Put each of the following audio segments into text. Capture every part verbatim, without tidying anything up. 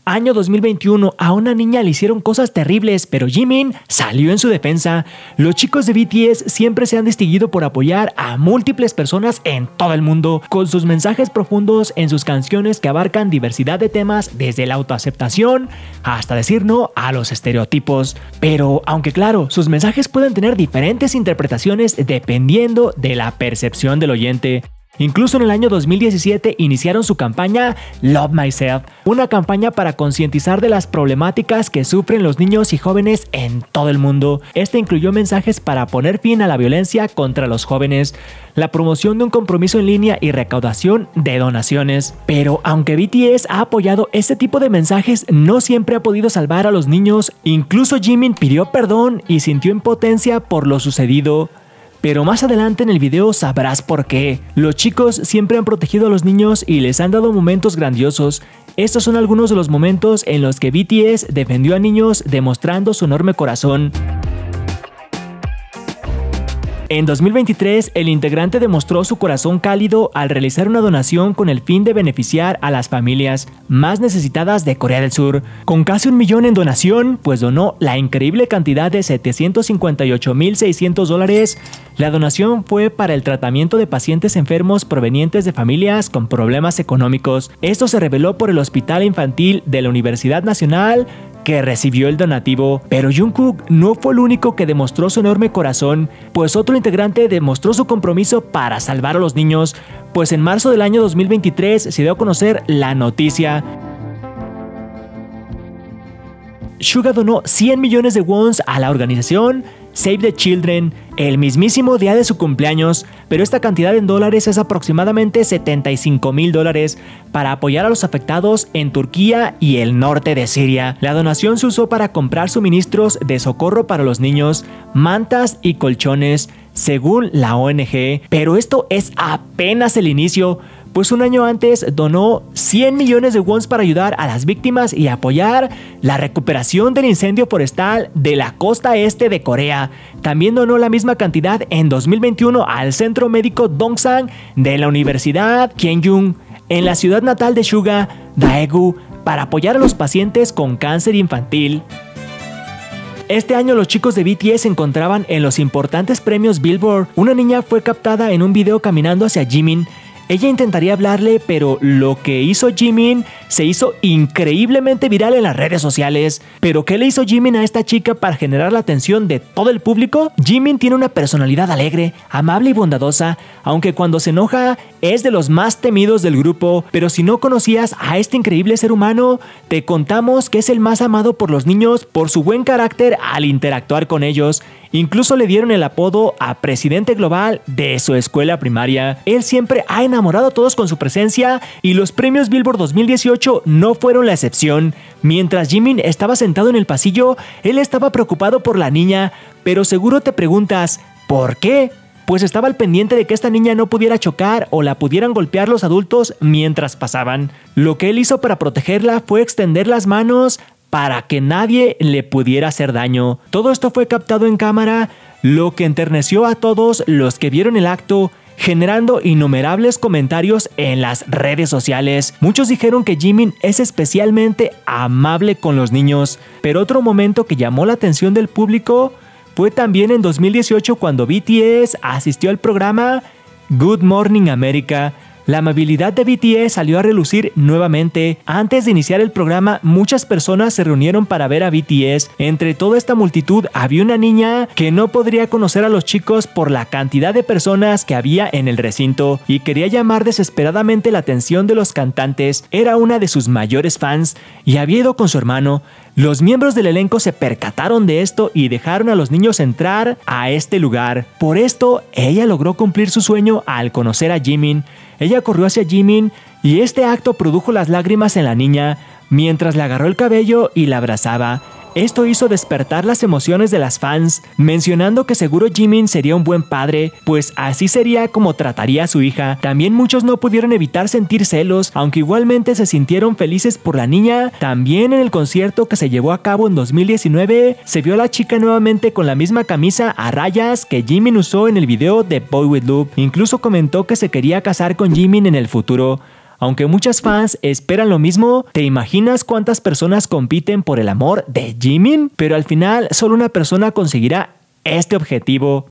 Año dos mil veintiuno, a una niña le hicieron cosas terribles, pero Jimin salió en su defensa. Los chicos de B T S siempre se han distinguido por apoyar a múltiples personas en todo el mundo, con sus mensajes profundos en sus canciones que abarcan diversidad de temas, desde la autoaceptación hasta decir no a los estereotipos. Pero aunque claro, sus mensajes pueden tener diferentes interpretaciones dependiendo de la percepción del oyente. Incluso en el año dos mil diecisiete iniciaron su campaña Love Myself, una campaña para concientizar de las problemáticas que sufren los niños y jóvenes en todo el mundo. Este incluyó mensajes para poner fin a la violencia contra los jóvenes, la promoción de un compromiso en línea y recaudación de donaciones. Pero aunque B T S ha apoyado este tipo de mensajes, no siempre ha podido salvar a los niños. Incluso Jimin pidió perdón y sintió impotencia por lo sucedido. Pero más adelante en el video sabrás por qué. Los chicos siempre han protegido a los niños y les han dado momentos grandiosos. Estos son algunos de los momentos en los que B T S defendió a niños demostrando su enorme corazón. En dos mil veintitrés, el integrante demostró su corazón cálido al realizar una donación con el fin de beneficiar a las familias más necesitadas de Corea del Sur. Con casi un millón en donación, pues donó la increíble cantidad de setecientos cincuenta y ocho mil seiscientos dólares. La donación fue para el tratamiento de pacientes enfermos provenientes de familias con problemas económicos. Esto se reveló por el Hospital Infantil de la Universidad Nacional, que recibió el donativo. Pero Jungkook no fue el único que demostró su enorme corazón, pues otro integrante demostró su compromiso para salvar a los niños, pues en marzo del año dos mil veintitrés se dio a conocer la noticia. Suga donó cien millones de wons a la organización Save the Children el mismísimo día de su cumpleaños, pero esta cantidad en dólares es aproximadamente setenta y cinco mil dólares para apoyar a los afectados en Turquía y el norte de Siria. La donación se usó para comprar suministros de socorro para los niños, mantas y colchones, según la O N G. Pero esto es apenas el inicio, pues un año antes donó cien millones de wons para ayudar a las víctimas y apoyar la recuperación del incendio forestal de la costa este de Corea. También donó la misma cantidad en dos mil veintiuno al Centro Médico Dongsan de la Universidad Kyunghwa en la ciudad natal de Suga, Daegu, para apoyar a los pacientes con cáncer infantil. Este año los chicos de B T S se encontraban en los importantes premios Billboard. Una niña fue captada en un video caminando hacia Jimin. Ella intentaría hablarle, pero lo que hizo Jimin se hizo increíblemente viral en las redes sociales. ¿Pero qué le hizo Jimin a esta chica para generar la atención de todo el público? Jimin tiene una personalidad alegre, amable y bondadosa, aunque cuando se enoja es de los más temidos del grupo. Pero si no conocías a este increíble ser humano, te contamos que es el más amado por los niños por su buen carácter al interactuar con ellos. Incluso le dieron el apodo a presidente global de su escuela primaria. Él siempre ha enamorado a todos con su presencia y los premios Billboard dos mil dieciocho no fueron la excepción. Mientras Jimin estaba sentado en el pasillo, él estaba preocupado por la niña, pero seguro te preguntas, ¿por qué? Pues estaba al pendiente de que esta niña no pudiera chocar o la pudieran golpear los adultos mientras pasaban. Lo que él hizo para protegerla fue extender las manos para que nadie le pudiera hacer daño. Todo esto fue captado en cámara, lo que enterneció a todos los que vieron el acto, generando innumerables comentarios en las redes sociales. Muchos dijeron que Jimin es especialmente amable con los niños, pero otro momento que llamó la atención del público fue también en dos mil dieciocho cuando B T S asistió al programa Good Morning America. La amabilidad de B T S salió a relucir nuevamente. Antes de iniciar el programa, muchas personas se reunieron para ver a B T S. Entre toda esta multitud había una niña que no podría conocer a los chicos por la cantidad de personas que había en el recinto y quería llamar desesperadamente la atención de los cantantes. Era una de sus mayores fans y había ido con su hermano. Los miembros del elenco se percataron de esto y dejaron a los niños entrar a este lugar. Por esto, ella logró cumplir su sueño al conocer a Jimin. Ella corrió hacia Jimin y este acto produjo las lágrimas en la niña mientras le agarró el cabello y la abrazaba. Esto hizo despertar las emociones de las fans, mencionando que seguro Jimin sería un buen padre, pues así sería como trataría a su hija. También muchos no pudieron evitar sentir celos, aunque igualmente se sintieron felices por la niña. También en el concierto que se llevó a cabo en dos mil diecinueve, se vio a la chica nuevamente con la misma camisa a rayas que Jimin usó en el video de Boy With Love. Incluso comentó que se quería casar con Jimin en el futuro. Aunque muchas fans esperan lo mismo, ¿te imaginas cuántas personas compiten por el amor de Jimin? Pero al final solo una persona conseguirá este objetivo.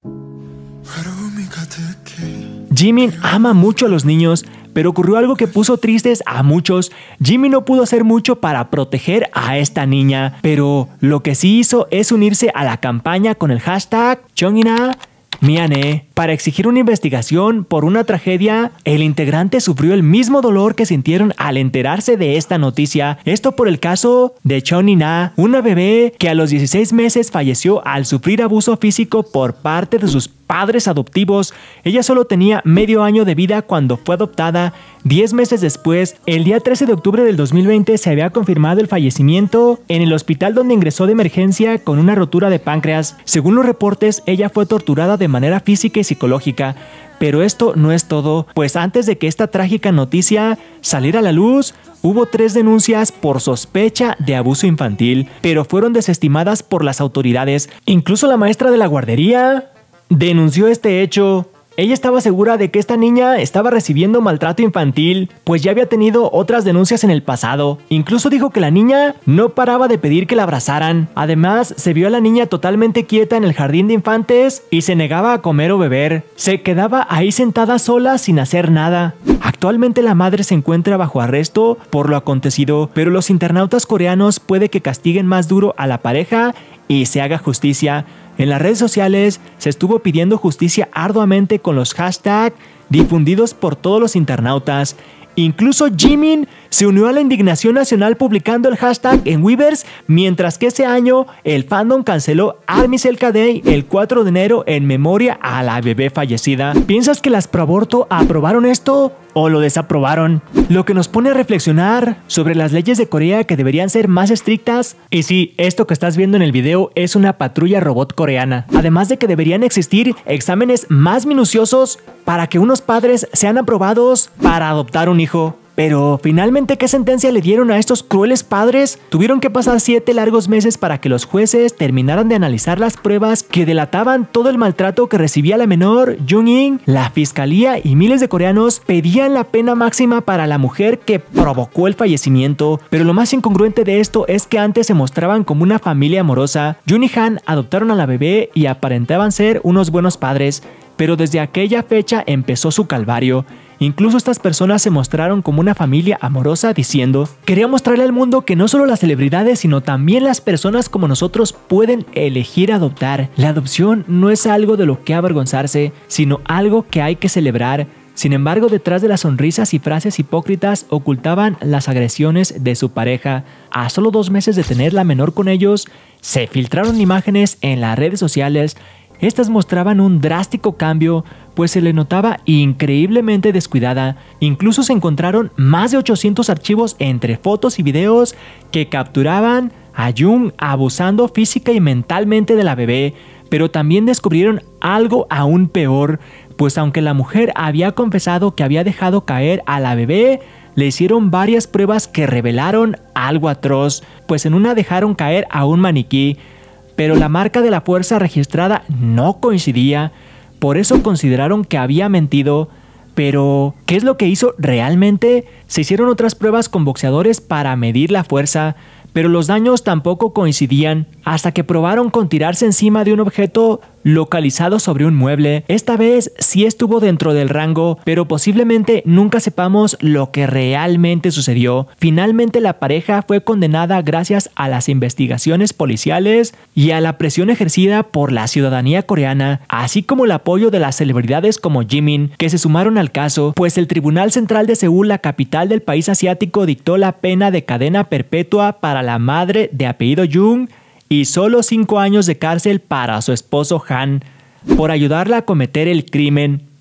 Jimin ama mucho a los niños, pero ocurrió algo que puso tristes a muchos. Jimin no pudo hacer mucho para proteger a esta niña, pero lo que sí hizo es unirse a la campaña con el hashtag Chongina Miane para exigir una investigación por una tragedia. El integrante sufrió el mismo dolor que sintieron al enterarse de esta noticia. Esto por el caso de Chongina, una bebé que a los dieciséis meses falleció al sufrir abuso físico por parte de sus padres adoptivos. Ella solo tenía medio año de vida cuando fue adoptada. Diez meses después, el día trece de octubre del dos mil veinte, se había confirmado el fallecimiento en el hospital donde ingresó de emergencia con una rotura de páncreas. Según los reportes, ella fue torturada de manera física y psicológica. Pero esto no es todo, pues antes de que esta trágica noticia saliera a la luz, hubo tres denuncias por sospecha de abuso infantil, pero fueron desestimadas por las autoridades. Incluso la maestra de la guardería denunció este hecho. Ella estaba segura de que esta niña estaba recibiendo maltrato infantil, pues ya había tenido otras denuncias en el pasado. Incluso dijo que la niña no paraba de pedir que la abrazaran. Además, se vio a la niña totalmente quieta en el jardín de infantes y se negaba a comer o beber. Se quedaba ahí sentada sola sin hacer nada. Actualmente la madre se encuentra bajo arresto por lo acontecido, pero los internautas coreanos puede que castiguen más duro a la pareja y se haga justicia. En las redes sociales se estuvo pidiendo justicia arduamente con los hashtags difundidos por todos los internautas. Incluso Jimin se unió a la indignación nacional publicando el hashtag en Weverse, mientras que ese año el fandom canceló Army Selka Day el cuatro de enero en memoria a la bebé fallecida. ¿Piensas que las proaborto aprobaron esto o lo desaprobaron? Lo que nos pone a reflexionar sobre las leyes de Corea que deberían ser más estrictas. Y sí, esto que estás viendo en el video es una patrulla robot coreana. Además de que deberían existir exámenes más minuciosos para que unos padres sean aprobados para adoptar un hijo. Pero finalmente, ¿qué sentencia le dieron a estos crueles padres? Tuvieron que pasar siete largos meses para que los jueces terminaran de analizar las pruebas que delataban todo el maltrato que recibía la menor Jung-in. La fiscalía y miles de coreanos pedían la pena máxima para la mujer que provocó el fallecimiento. Pero lo más incongruente de esto es que antes se mostraban como una familia amorosa. Jun y Han adoptaron a la bebé y aparentaban ser unos buenos padres. Pero desde aquella fecha empezó su calvario. Incluso estas personas se mostraron como una familia amorosa diciendo: quería mostrarle al mundo que no solo las celebridades sino también las personas como nosotros pueden elegir adoptar. La adopción no es algo de lo que avergonzarse, sino algo que hay que celebrar. Sin embargo, detrás de las sonrisas y frases hipócritas ocultaban las agresiones de su pareja. A solo dos meses de tener la menor con ellos, se filtraron imágenes en las redes sociales. Estas mostraban un drástico cambio, pues se le notaba increíblemente descuidada. Incluso se encontraron más de ochocientos archivos entre fotos y videos que capturaban a Jung abusando física y mentalmente de la bebé. Pero también descubrieron algo aún peor, pues aunque la mujer había confesado que había dejado caer a la bebé, le hicieron varias pruebas que revelaron algo atroz, pues en una dejaron caer a un maniquí, pero la marca de la fuerza registrada no coincidía. Por eso consideraron que había mentido. Pero, ¿qué es lo que hizo realmente? Se hicieron otras pruebas con boxeadores para medir la fuerza, pero los daños tampoco coincidían, hasta que probaron con tirarse encima de un objeto localizado sobre un mueble. Esta vez sí estuvo dentro del rango, pero posiblemente nunca sepamos lo que realmente sucedió. Finalmente la pareja fue condenada gracias a las investigaciones policiales y a la presión ejercida por la ciudadanía coreana, así como el apoyo de las celebridades como Jimin, que se sumaron al caso, pues el Tribunal Central de Seúl, la capital del país asiático, dictó la pena de cadena perpetua para la madre de apellido Jung y solo cinco años de cárcel para su esposo Han por ayudarla a cometer el crimen.